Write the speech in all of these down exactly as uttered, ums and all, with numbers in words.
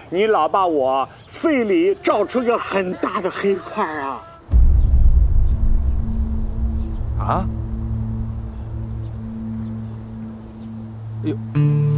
你老把我肺里照出个很大的黑块啊！ 啊？哎呦，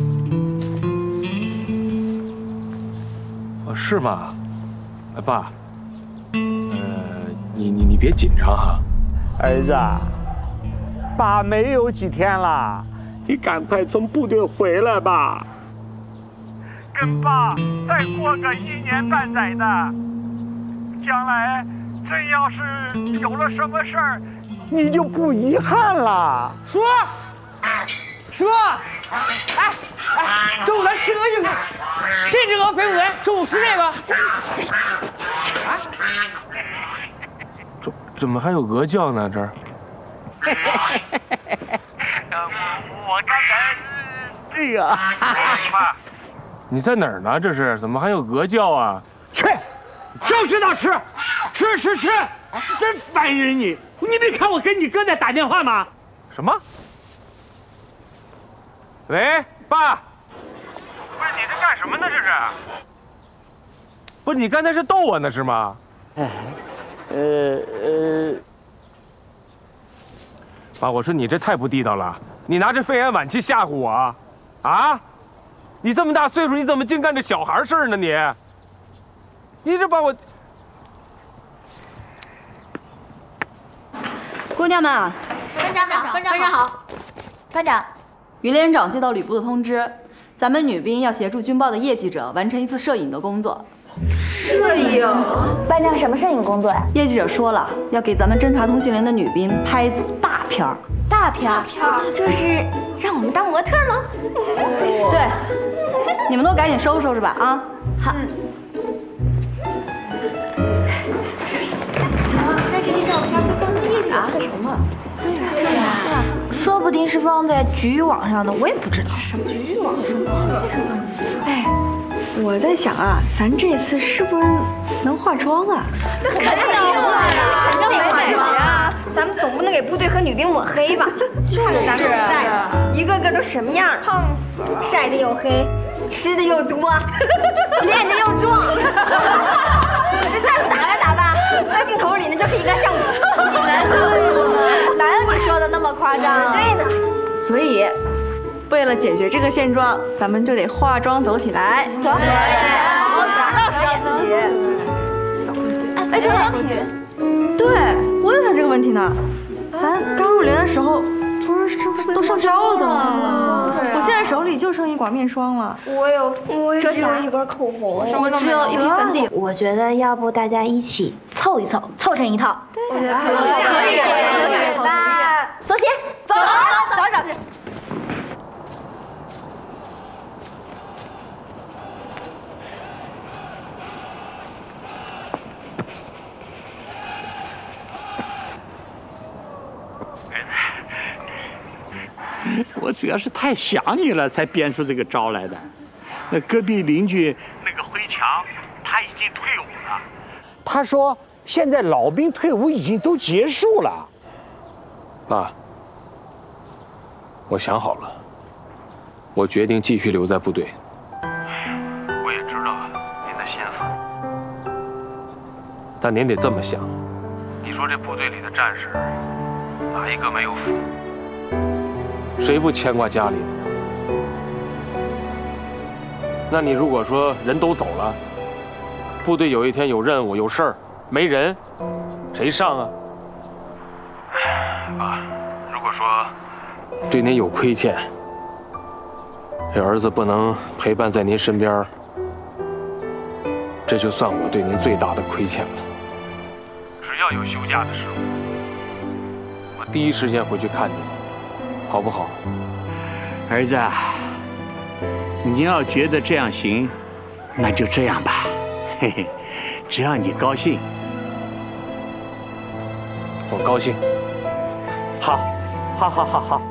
哦，是吗？哎，爸，呃，你你你别紧张哈。 儿子，爸没有几天了，你赶快从部队回来吧。跟爸再过个一年半载的，将来真要是有了什么事儿，你就不遗憾了。 叔，叔，哎哎，中午咱吃鹅去不？这只鹅肥不肥？中午吃这个。啊？ 怎怎么还有鹅叫呢？这儿？ 我刚才这个。 爸，你在哪儿呢？这是怎么还有鹅叫啊？ 去，就知道吃，吃吃吃，真烦人你！你没看我跟你哥在打电话吗？ 什么？喂，爸。 不是你这干什么呢？这是？ 不是你刚才是逗我呢是吗？ 哎，呃呃， 爸，我说你这太不地道了，你拿着肺炎晚期吓唬我啊？啊？你这么大岁数，你怎么净干这小孩事儿呢？你，你这把我…… 姑娘们， 班长好，班长班长好，班长。 于连长接到吕布的通知，咱们女兵要协助军报的叶记者完成一次摄影的工作。 摄影？班长，什么摄影工作呀？ 叶记者说了，要给咱们侦察通讯连的女兵拍一组大片儿。 大片儿？就是让我们当模特了？ 对，你们都赶紧收拾收拾吧啊！ 好。嗯。那这些照片会放在叶记者干什么？对呀，对呀，说不定是放在局域网上的，我也不知道。什么局域网上？ 哎，我在想啊，咱这次是不是能化妆啊？ 那肯定啊，肯定得化妆啊！咱们总不能给部队和女兵抹黑吧？就是咱们带的，一个个都什么样？胖死了，晒得又黑，吃的又多，练的又壮。这再不打扮打扮，在镜头里那就是一个像我。你难说吗？哪有你说的那么夸张？对呢。 所以，为了解决这个现状，咱们就得化妆走起来。 走起来，好好表演自己。 哎，对了，对，我在想这个问题呢。咱刚入连的时候，不是是都上胶了的吗？我现在手里就剩一管面霜了。 我有，我只有一根口红， 我只有一瓶粉底。 我觉得要不大家一起凑一凑，凑成一套。 对，可以， 可以，可以。那走起，走，走，找去。 我主要是太想你了，才编出这个招来的。那隔壁邻居那个辉强，他已经退伍了。他说现在老兵退伍已经都结束了。 爸，我想好了，我决定继续留在部队。 我也知道您的心思， 但您得这么想， 你说这部队里的战士，哪一个没有父母？ 谁不牵挂家里？那你如果说人都走了，部队有一天有任务有事儿没人，谁上啊？ 爸，如果说对您有亏欠，这儿子不能陪伴在您身边，这就算我对您最大的亏欠了。 只要有休假的时候， 我第一时间回去看您，好不好？ 儿子，你要觉得这样行，那就这样吧。嘿嘿，只要你高兴。 我高兴。 好，好，好，好，好。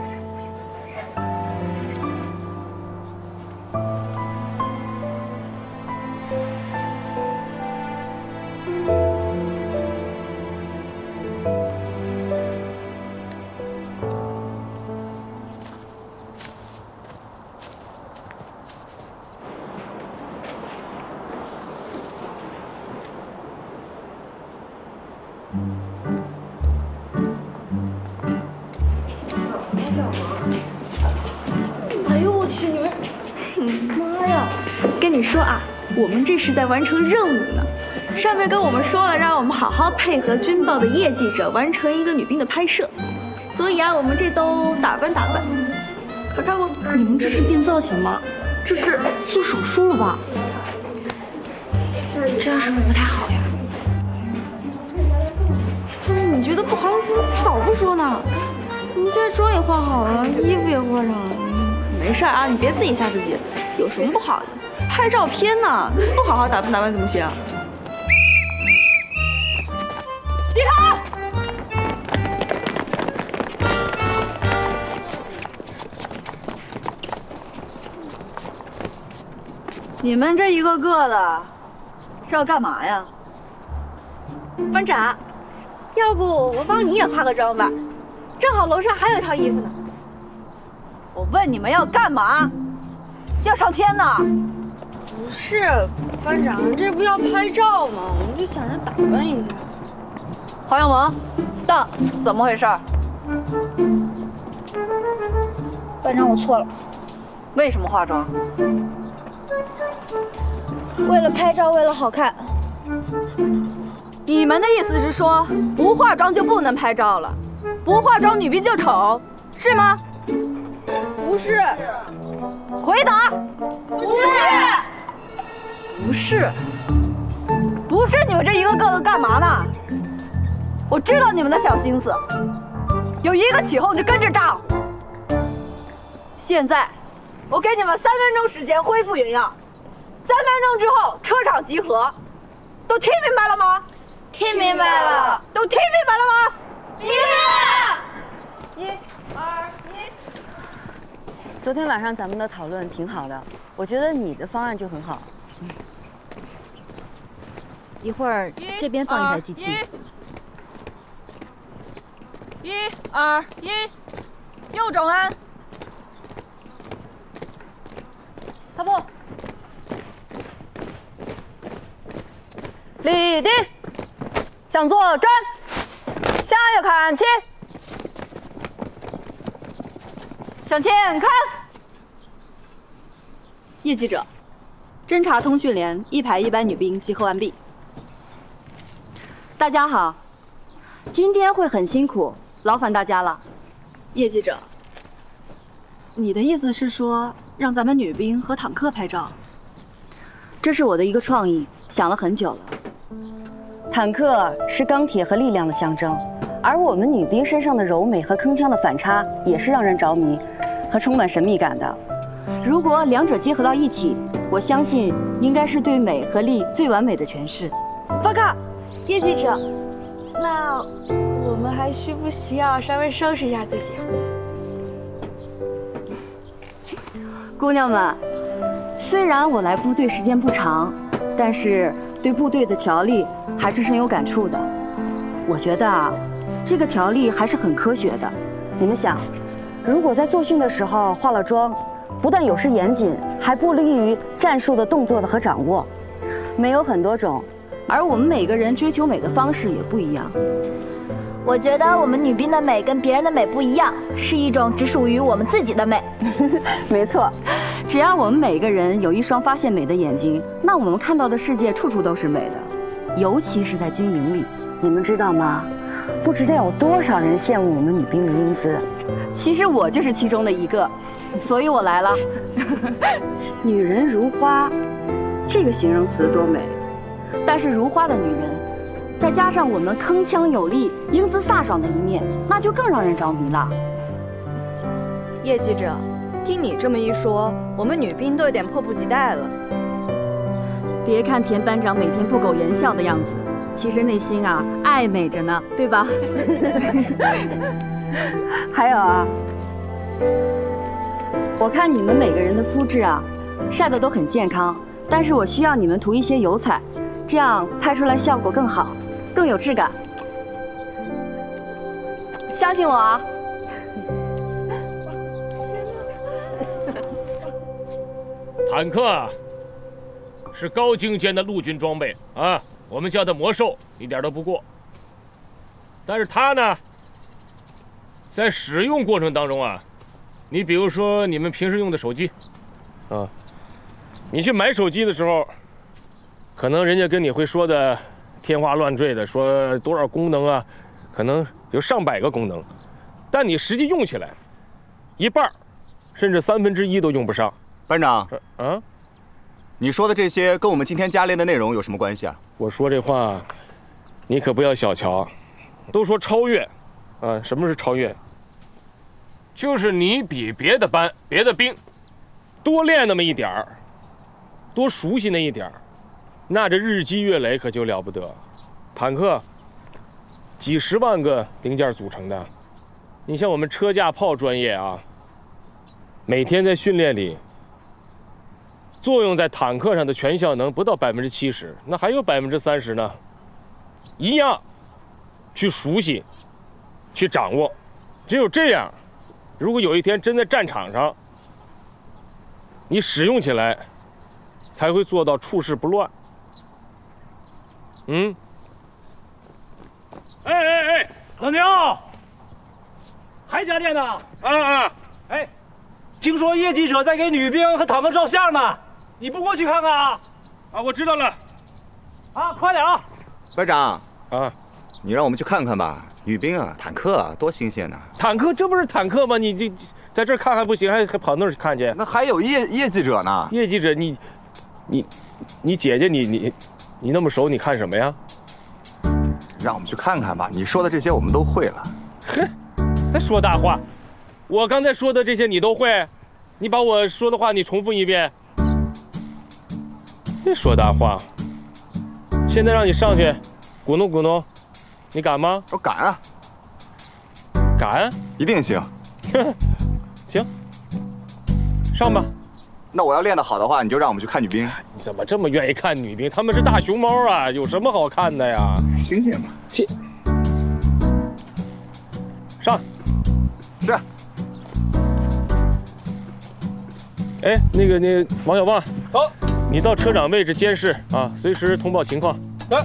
跟你说啊，我们这是在完成任务呢。上面跟我们说了，让我们好好配合军报的叶记者完成一个女兵的拍摄，所以啊，我们这都打扮打扮。可看不？ 你们这是变造型吗？这是做手术了吧？这样是不是不太好呀？ 你觉得不好，你怎么早不说呢？我们现在妆也化好了，衣服也换上了，没事啊，你别自己吓自己。有什么不好的？拍照片呢，不好好打扮打扮怎么行？集合！ 你们这一个个的是要干嘛呀？ 班长，要不我帮你也化个妆吧？正好楼上还有一套衣服呢。 我问你们要干嘛？要上天呢？ 不是，班长，这不要拍照吗？我们就想着打扮一下。 黄耀萌，到，怎么回事？ 班长，我错了。 为什么化妆？ 为了拍照，为了好看。 你们的意思是说，不化妆就不能拍照了？不化妆女兵就丑，是吗？ 不是。 回答。 不是。 不是。不是，你们这一个个的干嘛呢？我知道你们的小心思，有一个起哄就跟着炸。现在，我给你们三分钟时间恢复原样。三分钟之后，车场集合，都听明白了吗？ 听明白了。 都听明白了吗？ 明白了。 一、二、一。 昨天晚上咱们的讨论挺好的，我觉得你的方案就很好。嗯、一会儿这边放一台机器。 一、二、一，右转弯。踏步。立定，向左转，向右看齐，向前看。叶记者，侦察通讯连一排一班女兵集合完毕。 大家好，今天会很辛苦，劳烦大家了。 叶记者，你的意思是说让咱们女兵和坦克拍照？ 这是我的一个创意，想了很久了。坦克是钢铁和力量的象征，而我们女兵身上的柔美和铿锵的反差也是让人着迷和充满神秘感的。如果两者结合到一起，我相信应该是对美和力最完美的诠释。 报告，叶记者，那我们还需不需要稍微收拾一下自己？ 姑娘们，虽然我来部队时间不长，但是对部队的条例还是深有感触的。我觉得啊，这个条例还是很科学的。你们想，如果在作训的时候化了妆，不但有失严谨，还不利于战术的动作的和掌握。美有很多种，而我们每个人追求美的方式也不一样。 我觉得我们女兵的美跟别人的美不一样，是一种只属于我们自己的美。 没错，只要我们每个人有一双发现美的眼睛，那我们看到的世界处处都是美的，尤其是在军营里。你们知道吗？不知道有多少人羡慕我们女兵的英姿。其实我就是其中的一个，所以我来了。女人如花，这个形容词多美！但是如花的女人，再加上我们铿锵有力、英姿飒爽的一面，那就更让人着迷了。 叶记者，听你这么一说，我们女兵都有点迫不及待了。 别看田班长每天不苟言笑的样子，其实内心啊爱美着呢，对吧？还有啊，我看你们每个人的肤质啊晒得都很健康，但是我需要你们涂一些油彩，这样拍出来效果更好，更有质感。相信我啊！ 坦克啊，是高精尖的陆军装备啊，我们叫它魔兽，一点都不过。但是它呢，在使用过程当中啊，你比如说你们平时用的手机，啊， 你去买手机的时候，可能人家跟你会说的天花乱坠的，说多少功能啊，可能有上百个功能，但你实际用起来，一半甚至三分之一都用不上。 班长， 啊， 你说的这些跟我们今天加练的内容有什么关系啊？ 我说这话，你可不要小瞧。都说超越，啊，什么是超越？就是你比别的班、别的兵多练那么一点儿，多熟悉那一点儿，那这日积月累可就了不得。坦克几十万个零件组成的，你像我们车架炮专业啊，每天在训练里，作用在坦克上的全效能不到百分之七十，那还有百分之三十呢，一样。去熟悉，去掌握，只有这样，如果有一天真在战场上，你使用起来，才会做到处事不乱。嗯。哎哎哎， 老牛，还加练呢？ 啊啊！ 哎，听说叶记者在给女兵和坦克照相呢，你不过去看看啊？ 啊，我知道了。 啊，快点啊！ 班长啊。 你让我们去看看吧，女兵啊，坦克啊，多新鲜呐！ 坦克，这不是坦克吗？你这在这儿看还不行，还还跑那儿去看去？ 那还有业业记者呢。 业记者，你，你，你姐姐，你你，你那么熟，你看什么呀？ 让我们去看看吧。你说的这些我们都会了。 哼，还说大话！我刚才说的这些你都会，你把我说的话你重复一遍。别说大话！现在让你上去，鼓弄鼓弄。你敢吗？ 我敢啊！ 敢？ 一定行。 行，上吧。 那我要练得好的话，你就让我们去看女兵。 你怎么这么愿意看女兵？她们是大熊猫啊，有什么好看的呀？ 新鲜嘛。 新。上。 是。 哎，那个那个王小旺， 好， 你到车长位置监视啊，随时通报情况。 来。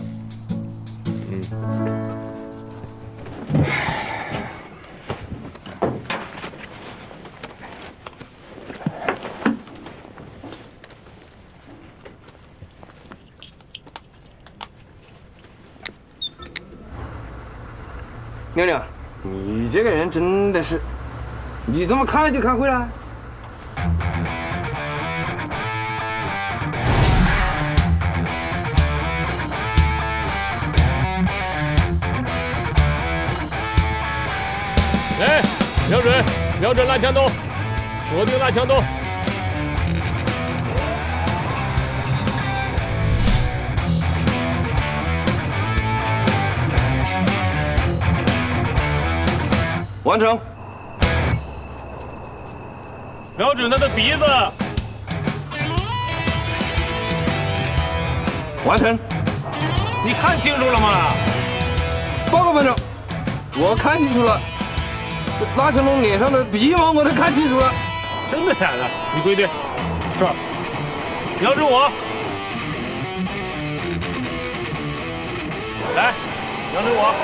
娘娘，你这个人真的是，你怎么看就看会了？ 来，瞄准，瞄准拉枪洞，锁定拉枪洞。 完成。 瞄准他的鼻子。 完成。 你看清楚了吗？ 报告班长，我看清楚了。拉成龙脸上的鼻毛我都看清楚了。 真的假的？你归队。是。瞄准我。来，瞄准我。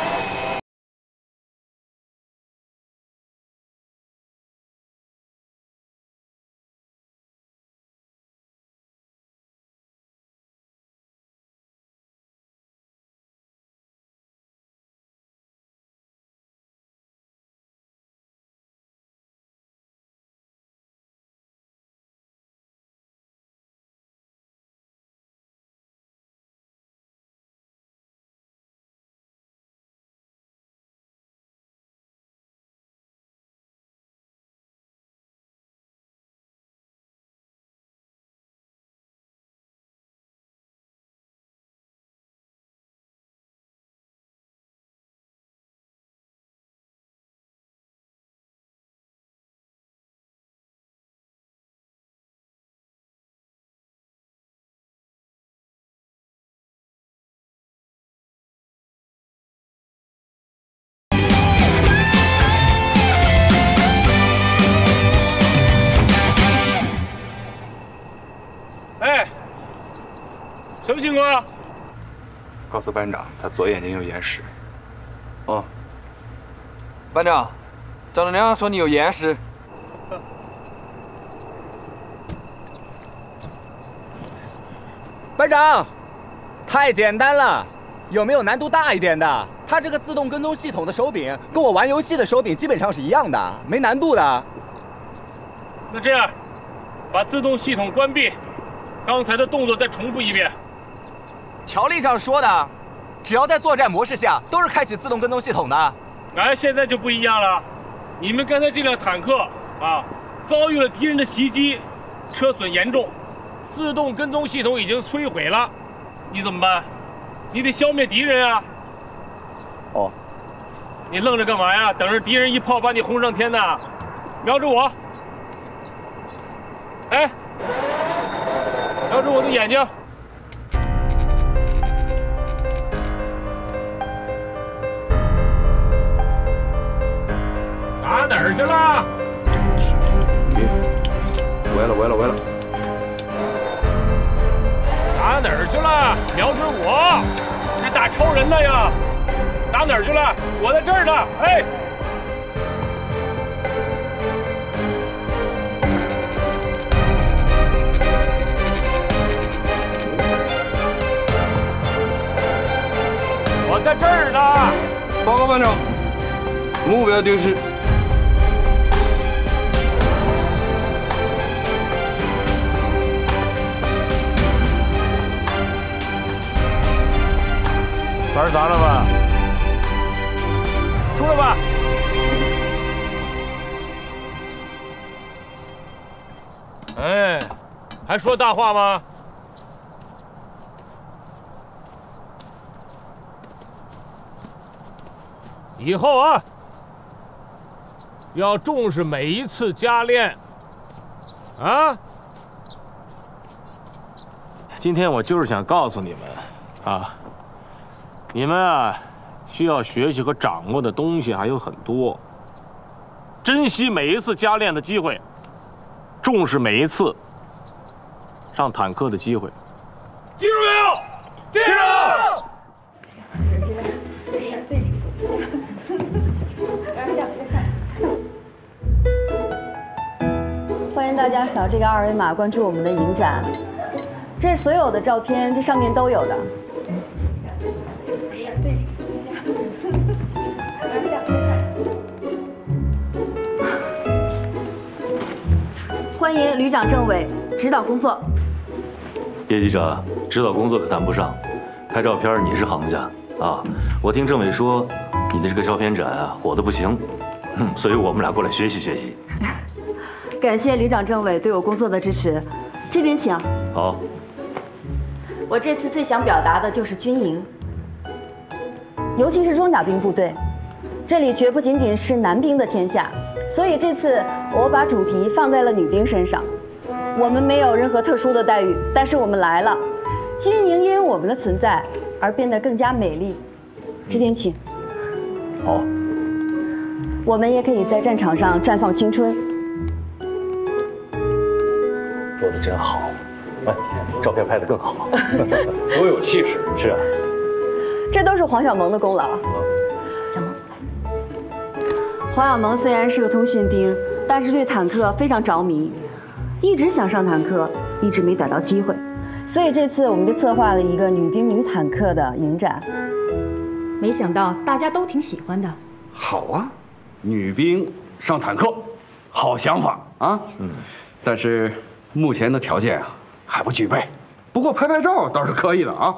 什么情况？ 告诉班长，他左眼睛有眼屎。 哦，班长，张能亮说你有眼屎。 班长，太简单了，有没有难度大一点的？它这个自动跟踪系统的手柄跟我玩游戏的手柄基本上是一样的，没难度的。 那这样，把自动系统关闭，刚才的动作再重复一遍。 条例上说的，只要在作战模式下都是开启自动跟踪系统的。 哎，现在就不一样了，你们刚才这辆坦克啊，遭遇了敌人的袭击，车损严重，自动跟踪系统已经摧毁了，你怎么办？你得消灭敌人啊！ 哦， 你愣着干嘛呀？等着敌人一炮把你轰上天呢？瞄准我！哎，瞄准我的眼睛！打哪儿去了？ 歪了歪了歪了！ 打哪儿去了？瞄准我！你打超人的呀！打哪儿去了？我在这儿呢！哎！我在这儿呢！ 报告班长，目标定式。 玩砸了吧？出来吧！哎，还说大话吗？以后啊，要重视每一次加练。啊！今天我就是想告诉你们，啊。你们啊，需要学习和掌握的东西还有很多。珍惜每一次加练的机会，重视每一次上坦克的机会。记住没有？记住！欢迎大家扫这个二维码关注我们的影展，这所有的照片，这上面都有的。欢迎旅长、政委指导工作。 叶记者，指导工作可谈不上，拍照片你是行家啊。我听政委说，你的这个照片展啊火得不行，嗯，所以我们俩过来学习学习。 感谢旅长、政委对我工作的支持，这边请。 好。 我这次最想表达的就是军营，尤其是装甲兵部队，这里绝不仅仅是男兵的天下。所以这次我把主题放在了女兵身上。我们没有任何特殊的待遇，但是我们来了，军营因为我们的存在而变得更加美丽。这边请。 好。 我们也可以在战场上绽放青春。 说得真好，哎，照片拍得更好， 多有气势。 是啊。 这都是黄小萌的功劳。小萌。黄小萌虽然是个通讯兵，但是对坦克非常着迷，一直想上坦克，一直没逮到机会，所以这次我们就策划了一个女兵女坦克的影展，没想到大家都挺喜欢的。 好啊，女兵上坦克，好想法啊！嗯，但是目前的条件啊还不具备，不过拍拍照倒是可以的啊。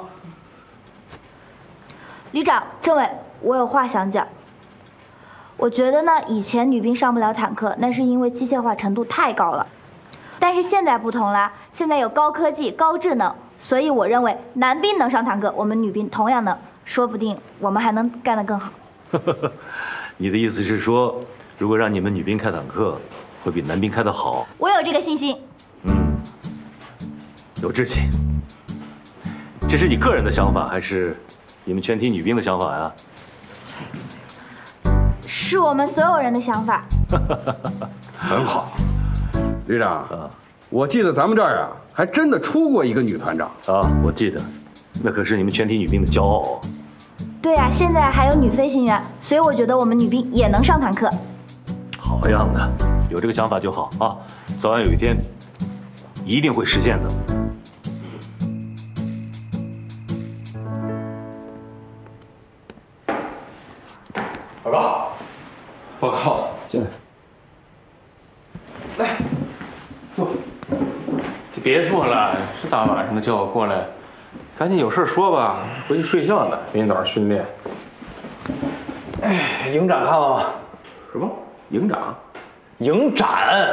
旅长、政委，我有话想讲。我觉得呢，以前女兵上不了坦克，那是因为机械化程度太高了。但是现在不同啦，现在有高科技、高智能，所以我认为男兵能上坦克，我们女兵同样能，说不定我们还能干得更好。 你的意思是说，如果让你们女兵开坦克，会比男兵开得好？ 我有这个信心。 嗯，有志气。这是你个人的想法，还是你们全体女兵的想法呀？ 是我们所有人的想法。 很好，旅长，我记得咱们这儿啊，还真的出过一个女团长啊，我记得，那可是你们全体女兵的骄傲。 对啊，现在还有女飞行员，所以我觉得我们女兵也能上坦克。 好样的，有这个想法就好啊，早晚有一天一定会实现的。 进来。来，坐。 就别坐了，这大晚上的叫我过来，赶紧有事说吧，回去睡觉呢，明天早上训练。 哎，影展看了吗？ 什么影展？ 影展。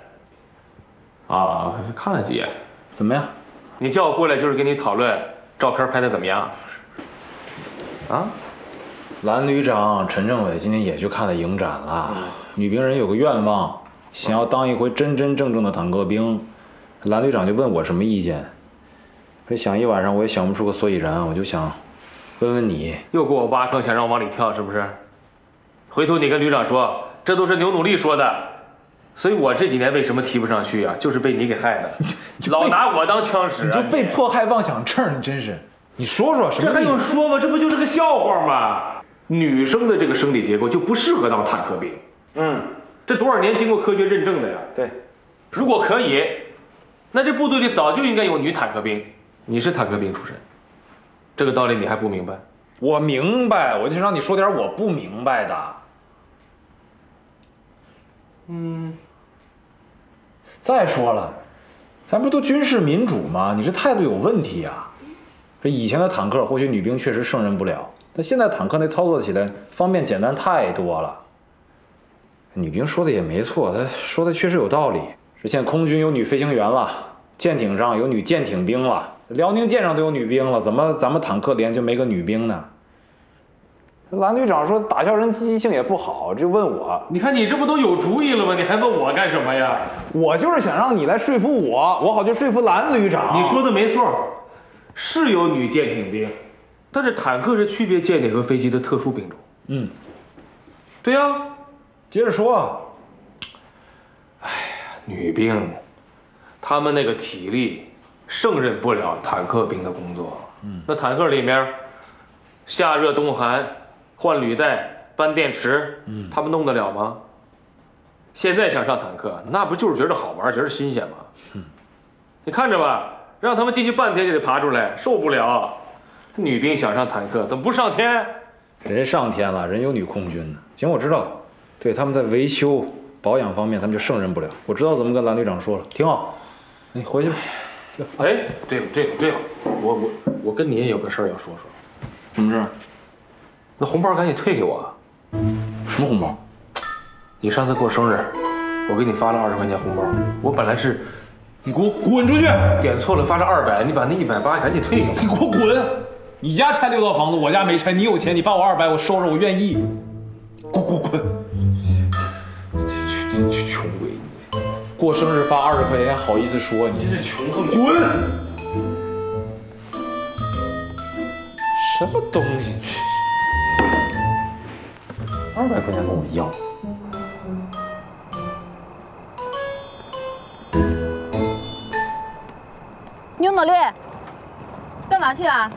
啊，看了几眼。 怎么样？ 你叫我过来就是跟你讨论照片拍的怎么样。啊？ 蓝旅长陈政委今天也去看了影展了。女兵人有个愿望，想要当一回真真正正的坦克兵。蓝旅长就问我什么意见，这想一晚上我也想不出个所以然，我就想问问你。 又给我挖坑，想让我往里跳是不是？回头你跟旅长说，这都是牛努力说的。所以我这几年为什么提不上去啊？就是被你给害的，老拿我当枪使、啊， 你就被迫害妄想症，你真是。你说说什么？ 这还用说吗？这不就是个笑话吗？女生的这个生理结构就不适合当坦克兵。嗯，这多少年经过科学认证的呀？ 对， 如果可以，那这部队里早就应该有女坦克兵。你是坦克兵出身，这个道理你还不明白？ 我明白，我就想让你说点我不明白的。嗯。再说了，咱不都军事民主吗？你这态度有问题啊！这以前的坦克或许女兵确实胜任不了，但现在坦克那操作起来方便简单太多了。女兵说的也没错，她说的确实有道理。这现在空军有女飞行员了，舰艇上有女舰艇兵了，辽宁舰上都有女兵了，怎么咱们坦克连就没个女兵呢？蓝旅长说打校人积极性也不好，就问我。 你看你这不都有主意了吗？你还问我干什么呀？ 我就是想让你来说服我，我好去说服蓝旅长。 你说的没错，是有女舰艇兵，但是坦克是区别舰艇和飞机的特殊兵种。嗯，对呀、啊， 接着说。 哎呀，女兵，她们那个体力胜任不了坦克兵的工作。嗯，那坦克里面夏热冬寒。换履带、搬电池，嗯，他们弄得了吗？现在想上坦克，那不就是觉着好玩，觉着新鲜吗？嗯，你看着吧，让他们进去半天就得爬出来，受不了。女兵想上坦克，怎么不上天？ 人上天了，人有女空军呢。行，我知道，对，他们在维修保养方面，他们就胜任不了。我知道怎么跟蓝队长说了，挺好。你回去吧。 哎，对了，对了，对了，我我我跟你也有个事儿要说说。 什么事儿？ 那红包赶紧退给我。 什么红包？ 你上次过生日，我给你发了二十块钱红包。我本来是， 你给我滚出去！ 点错了，发了二百，你把那一百八赶紧退给我。 你给我滚！你家拆六套房子，我家没拆，你有钱，你发我二百，我收着，我愿意。给我滚！ 去去穷鬼！ 过生日发二十块钱，好意思说你？ 真是穷横！ 滚！什么东西？二百块钱跟我要。 牛努力，干嘛去啊？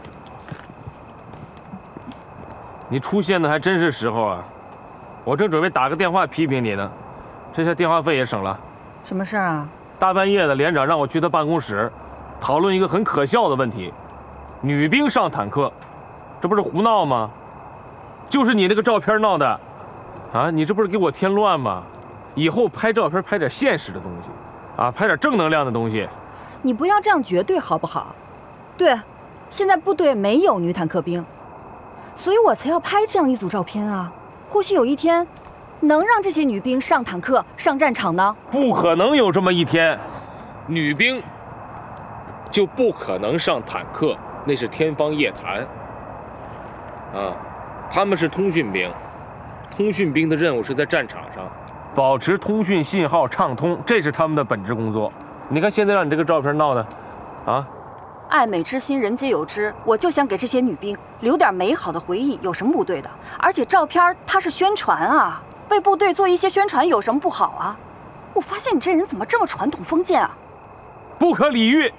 你出现的还真是时候啊！我正准备打个电话批评你呢，这下电话费也省了。 什么事儿啊？ 大半夜的，连长让我去他办公室，讨论一个很可笑的问题：女兵上坦克，这不是胡闹吗？就是你那个照片闹的，啊，你这不是给我添乱吗？以后拍照片拍点现实的东西，啊，拍点正能量的东西。 你不要这样绝对好不好？对，现在部队没有女坦克兵，所以我才要拍这样一组照片啊。或许有一天，能让这些女兵上坦克、上战场呢？ 不可能有这么一天，女兵就不可能上坦克，那是天方夜谭。啊。他们是通讯兵，通讯兵的任务是在战场上保持通讯信号畅通，这是他们的本职工作。你看现在让你这个照片闹的，啊， 爱美之心人皆有之，我就想给这些女兵留点美好的回忆，有什么不对的？而且照片它是宣传啊，为部队做一些宣传有什么不好啊？我发现你这人怎么这么传统封建啊？ 不可理喻，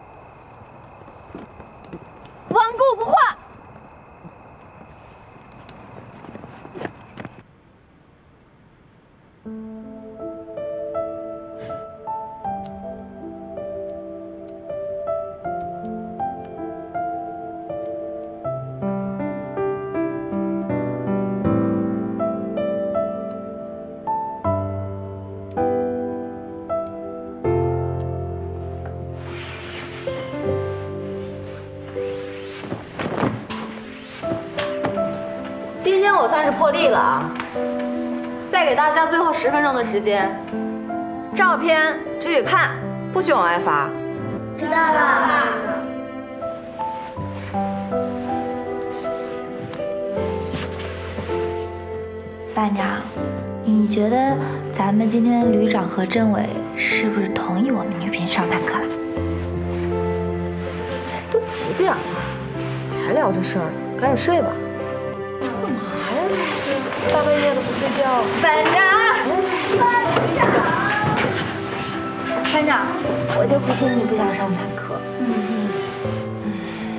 顽固不化。 破例了啊！再给大家最后十分钟的时间，照片只许看，不许往外发。 知道了。班长，你觉得咱们今天旅长和政委是不是同意我们女兵上坦克了？ 都几点了，还聊这事儿？赶紧睡吧。干嘛呀？这大半夜的不睡觉。 班长，班长，班长，我就不信你不想上坦克。嗯嗯。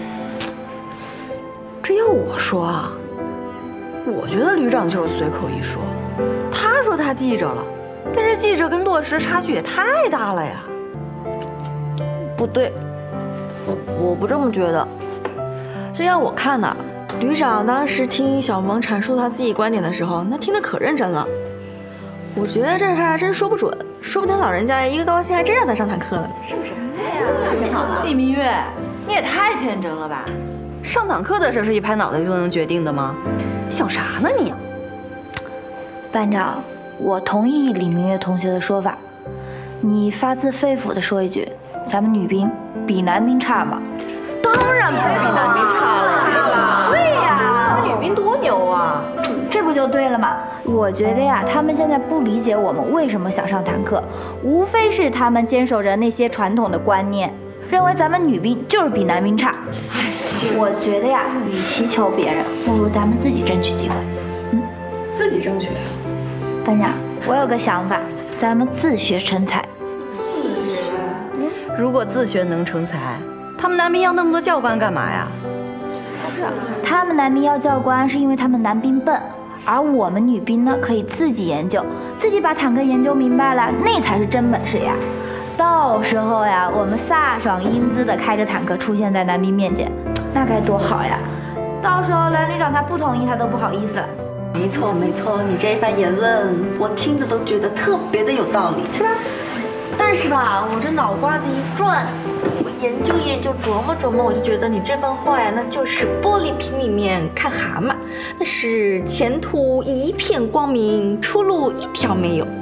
这要我说啊，我觉得旅长就是随口一说。他说他记着了，但是记着跟落实差距也太大了呀。不对，我我不这么觉得。这要我看呐，旅长当时听小萌阐述他自己观点的时候，那听得可认真了。我觉得这事还真说不准，说不定老人家一个高兴还真让咱上坦克了，是不是？对呀。李明月，你也太天真了吧？上坦克的事是一拍脑袋就能决定的吗？想啥呢你？ 班长，我同意李明月同学的说法。你发自肺腑地说一句，咱们女兵比男兵差吗？ 当然不是比男兵差了呀！ 对呀， 女兵多牛啊！ 这不就对了吗？我觉得呀，他们现在不理解我们为什么想上坦克，无非是他们坚守着那些传统的观念，认为咱们女兵就是比男兵差。我觉得呀，与其求别人，不如咱们自己争取机会。嗯， 自己争取。 班长，我有个想法，咱们自学成才。 自学？如果自学能成才，他们男兵要那么多教官干嘛呀？ 他们男兵要教官是因为他们男兵笨，而我们女兵呢可以自己研究，自己把坦克研究明白了，那才是真本事呀。到时候呀，我们飒爽英姿的开着坦克出现在男兵面前，那该多好呀！到时候蓝旅长他不同意，他都不好意思。 没错没错，你这一番言论，我听着都觉得特别的有道理，是吧？但是吧，我这脑瓜子一转，我研究研究，琢磨琢磨，我就觉得你这番话呀，那就是玻璃瓶里面看蛤蟆，那是前途一片光明，出路一条没有。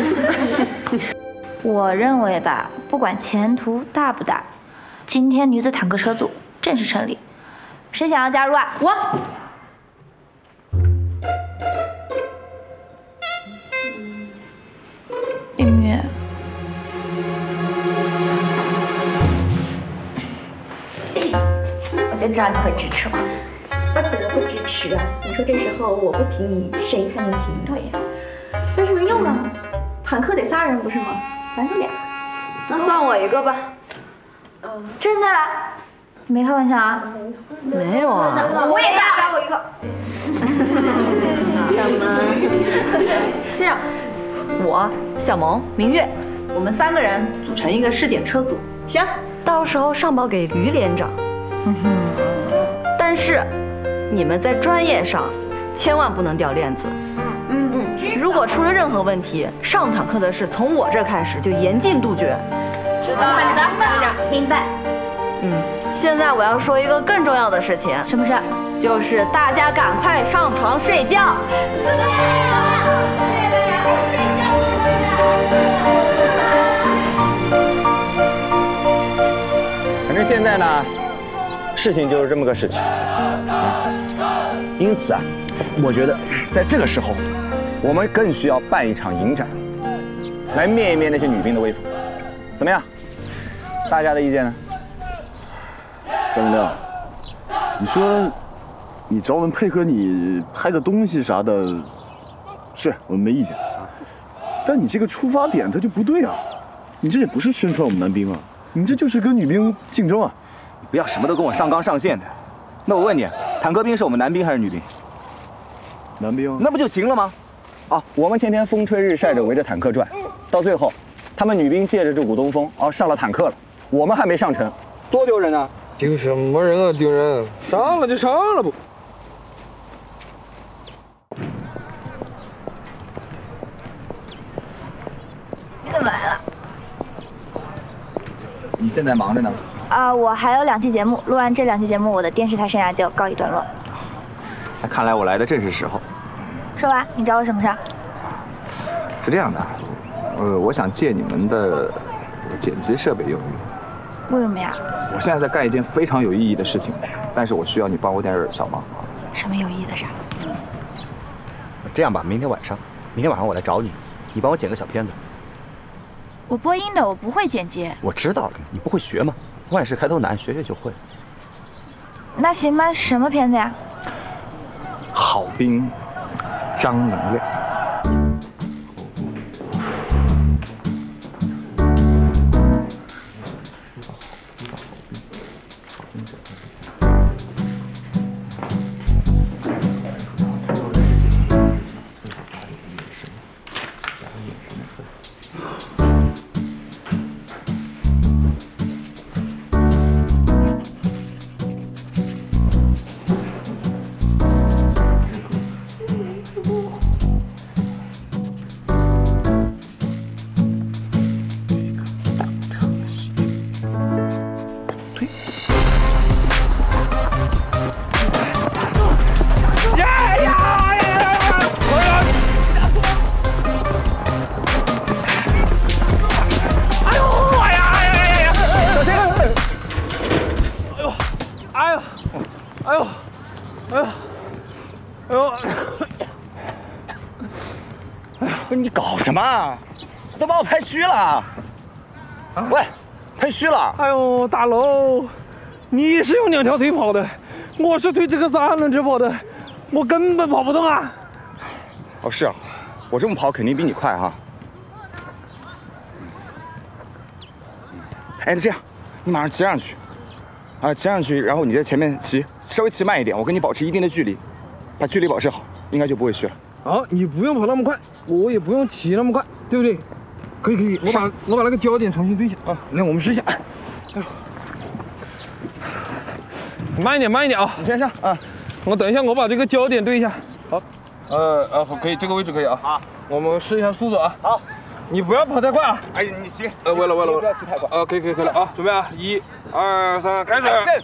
我认为吧，不管前途大不大，今天女子坦克车组正式成立。谁想要加入啊？我。李明月， 我就知道你会支持我，我得不支持啊！你说这时候我不挺你，谁还能挺你？对呀，但是没用啊，坦克得仨人不是吗？咱就俩， 那算我一个吧。 嗯，真的？你没开玩笑啊？ 没有啊。 我也加我一个。 小萌，这样，我、小萌、明月，我们三个人组成一个试点车组，行，到时候上报给吕连长。嗯哼。但是，你们在专业上千万不能掉链子。嗯嗯。如果出了任何问题，上坦克的事从我这开始就严禁杜绝。 知道了，班长，明白。 嗯，现在我要说一个更重要的事情。 什么事？ 就是大家赶快上床睡觉。 反正现在呢，事情就是这么个事情。因此啊，我觉得在这个时候，我们更需要办一场营展，来灭一灭那些女兵的威风。怎么样？大家的意见呢？ 张亮，你说你找我们配合你拍个东西啥的，是我们没意见。但你这个出发点它就不对啊！你这也不是宣传我们男兵啊，你这就是跟女兵竞争啊！ 你不要什么都跟我上纲上线的。那我问你，坦克兵是我们男兵还是女兵？ 男兵。 那不就行了吗？啊，我们天天风吹日晒着围着坦克转，到最后，他们女兵借着这股东风，哦，上了坦克了，我们还没上成，多丢人啊！ 丢什么人啊？丢人！上了就上了不？ 你怎么来了？ 你现在忙着呢？ 啊，我还有两期节目，录完这两期节目，我的电视台生涯就告一段落。 那看来我来的正是时候。 说吧，你找我什么事儿？ 是这样的，呃，我想借你们的剪辑设备用用。 为什么呀？ 我现在在干一件非常有意义的事情，但是我需要你帮我点小忙。 什么有意义的事儿？ 这样吧，明天晚上，明天晚上我来找你，你帮我剪个小片子。 我播音的，我不会剪辑。 我知道了，你不会学吗？万事开头难，学学就会。 那行吧，什么片子呀？ 好兵张能亮。 什么？都把我拍虚了！啊、喂，拍虚了！ 哎呦，大佬，你是用两条腿跑的，我是推这个三轮车跑的，我根本跑不动啊！ 哦，是啊，我这么跑肯定比你快哈。哎，那这样，你马上骑上去，啊，骑上去，然后你在前面骑，稍微骑慢一点，我跟你保持一定的距离，把距离保持好，应该就不会虚了。 好，你不用跑那么快。我也不用骑那么快，对不对？可以可以，我把我把那个焦点重新对一下啊。那我们试一下。哎呦，慢一点，慢一点啊！ 你先上啊。 我等一下，我把这个焦点对一下。好，呃呃，好，可以，这个位置可以啊。好，我们试一下速度啊。好，你不要跑太快啊。 哎，你骑。 呃，为了为了为了， 不要骑太快。 啊，可以可以可以了啊，准备啊，一、二、三，开始。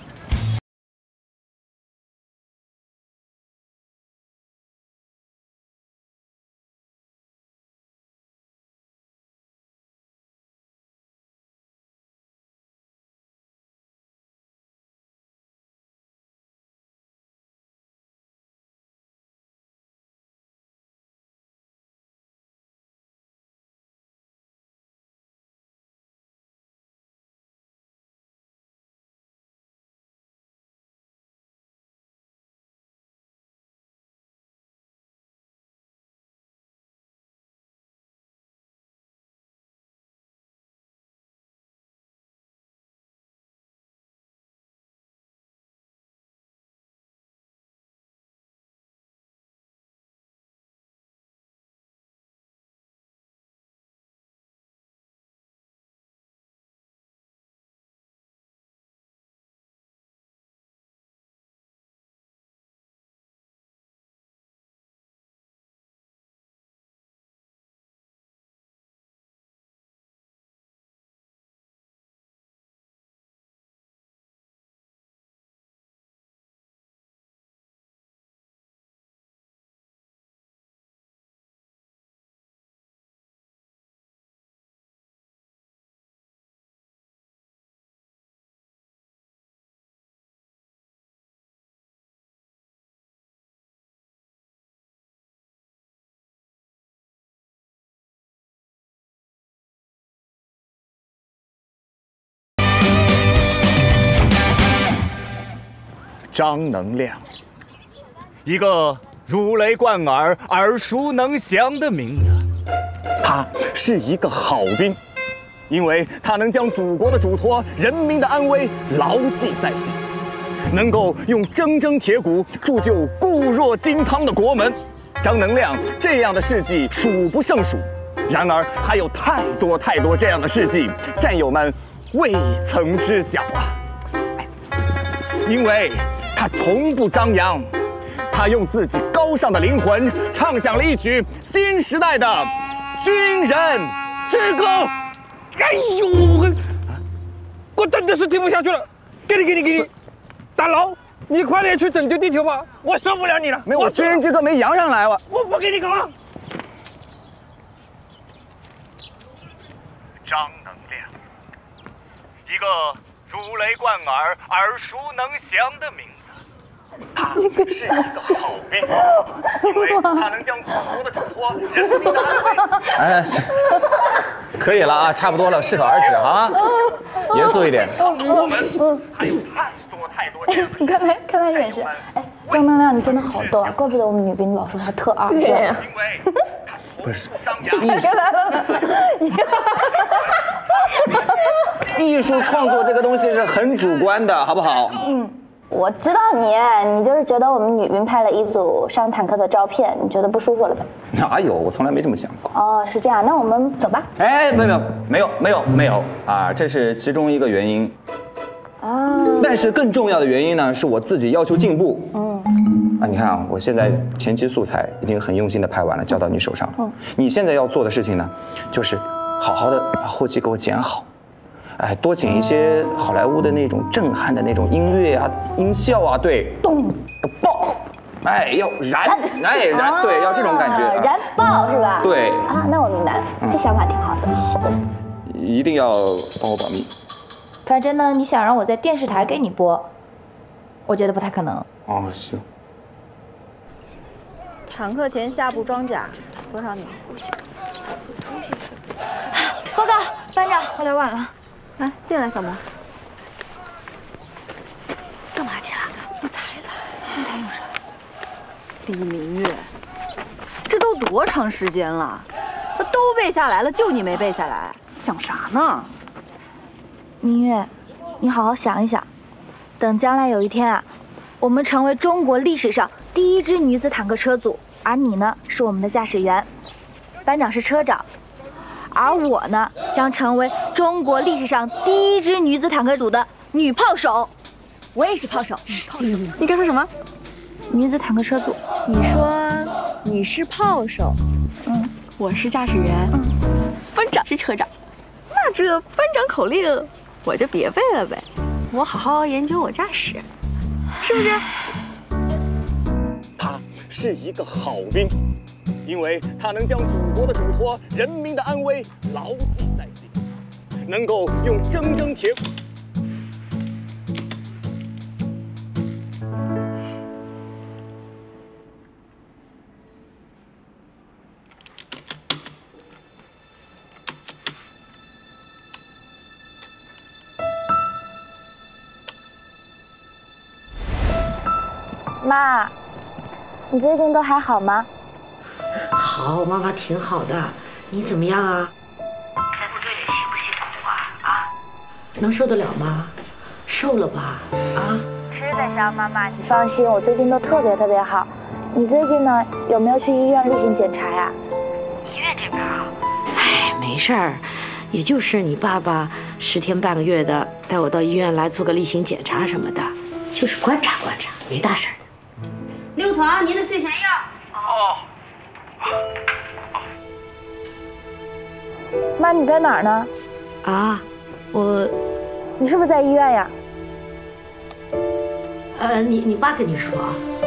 张能亮，一个如雷贯耳、耳熟能详的名字。他是一个好兵，因为他能将祖国的嘱托、人民的安危牢记在心，能够用铮铮铁骨铸就固若金汤的国门。张能亮这样的事迹数不胜数，然而还有太多太多这样的事迹，战友们未曾知晓啊！因为他从不张扬，他用自己高尚的灵魂唱响了一曲新时代的军人之歌。 哎呦，我我真的是听不下去了，给你给你给你，大佬， 你快点去拯救地球吧，我受不了你了。 没有，我追人之歌没扬上来，我我不给你搞。 张能亮，一个如雷贯耳、耳熟能详的名字。他是一个好兵，因为他能将祖国的嘱托、人民的安危。 哎，可以了啊，差不多了，适可而止啊，严肃一点。 我们还有太多太多这样的。 看来看来也是。哎，张能亮，你真的好逗啊，怪不得我们女兵老说他特二。对呀。 不是，艺术创作这个东西是很主观的，好不好？ 嗯。我知道你，你就是觉得我们女兵拍了一组上坦克的照片，你觉得不舒服了呗？ 哪有，我从来没这么想过。 哦，是这样，那我们走吧。 哎，没有没有没有没有没有啊，这是其中一个原因。啊。但是更重要的原因呢，是我自己要求进步。嗯。啊，你看啊，我现在前期素材已经很用心的拍完了，交到你手上了。嗯。你现在要做的事情呢，就是好好的把后期给我剪好。哎，多剪一些好莱坞的那种震撼的那种音乐啊、音效啊，对，咚，爆，哎，要燃，哎，燃，对，要这种感觉， 燃爆是吧？ 对。 啊，那我明白了，这想法挺好的。 好，一定要帮我保密。 反正呢，你想让我在电视台给你播，我觉得不太可能。 哦，行。 坦克前下部装甲，多少米？ 报告，班长，我来晚了。 来，进来，小萌。 干嘛去了？怎么才来？你有事？李明月，这都多长时间了？都背下来了，就你没背下来，想啥呢？ 明月，你好好想一想，等将来有一天啊，我们成为中国历史上第一支女子坦克车组，而你呢是我们的驾驶员，班长是车长。而我呢，将成为中国历史上第一支女子坦克组的女炮手。我也是炮手。女炮手。 你刚说什么？ 女子坦克车组。 你说你是炮手， 嗯， 我是驾驶员， 嗯， 班长是车长。那这班长口令我就别背了呗，我好好研究我驾驶，是不是？ 他是一个好兵。因为他能将祖国的嘱托、人民的安危牢记在心，能够用铮铮铁骨。 妈，你最近都还好吗？ 好，妈妈挺好的。你怎么样啊？在部队里辛不辛苦啊？啊？能受得了吗？瘦了吧？啊？ 是的，小妈妈，你放心，我最近都特别特别好。你最近呢，有没有去医院例行检查呀？ 医院这边啊？哎，没事儿，也就是你爸爸十天半个月的带我到医院来做个例行检查什么的，就是观察观察，没大事儿。 六床，您的睡前药。 哦。 妈，你在哪儿呢？ 啊，我， 你是不是在医院呀？ 呃，你你爸跟你说。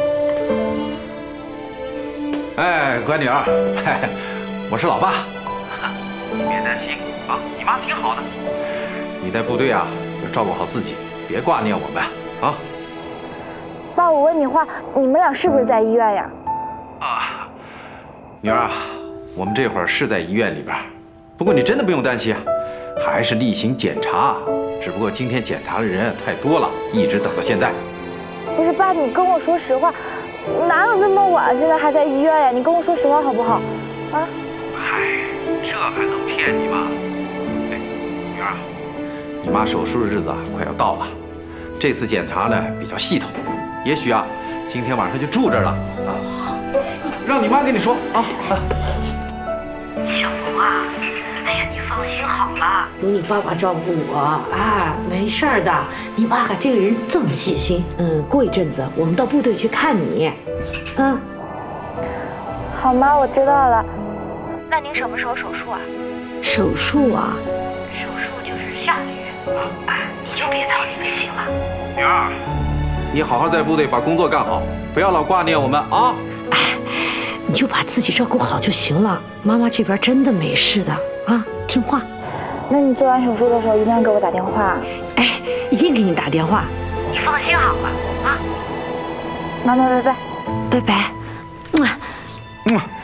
哎，乖女儿，我是老爸。 你别担心啊，你妈挺好的。 你在部队啊，要照顾好自己，别挂念我们啊。 爸，我问你话，你们俩是不是在医院呀？ 啊， 女儿啊，我们这会儿是在医院里边，不过你真的不用担心啊，还是例行检查，只不过今天检查的人太多了，一直等到现在。 不是爸，你跟我说实话，哪有这么晚现在还在医院呀？你跟我说实话好不好？啊？ 嗨，这还能骗你吗？哎，女儿， 你妈手术的日子啊快要到了，这次检查呢比较系统，也许啊今天晚上就住这儿了啊。让你妈跟你说啊啊。 小萌啊，哎呀，你放心好了，有你爸爸照顾我，哎，没事儿的。你爸爸这个人这么细心，嗯，过一阵子我们到部队去看你，啊。 好妈，我知道了。 那您什么时候手术啊？手术啊？手术就是下个月啊，哎，你就别操心就行了。 女儿， 你好好在部队把工作干好，不要老挂念我们啊！ 哎，你就把自己照顾好就行了。妈妈这边真的没事的啊，听话。 那你做完手术的时候一定要给我打电话。 哎，一定给你打电话。你放心好了啊。 妈妈，拜拜。 拜拜。嗯。嗯。